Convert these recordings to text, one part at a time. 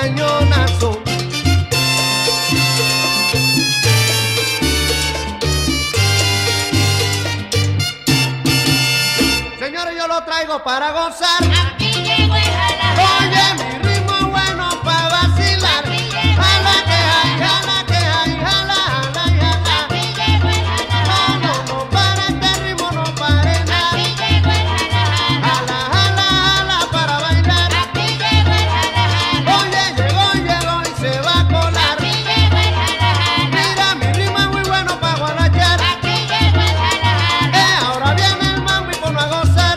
cañonazo. Señores, yo lo traigo para gozar. Aquí llegó el jala. Oye, mi ritmo es bueno para vacilar. Jala que hay, jala que hay, jala, jala, jala. Aquí llegó el jala. No, no, no para este ritmo, no pare nada. Aquí llegó el jala. Jala, jala, jala para bailar. Aquí llegó el jala. Oye, llegó y se va a colar. Aquí llegó el jala. Mira, mi ritmo es muy bueno para guarachar. Aquí llegó el jala. Ahora viene el mambo y ponlo a gozar.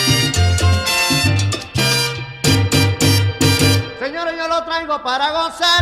Señores, yo lo traigo para gozar.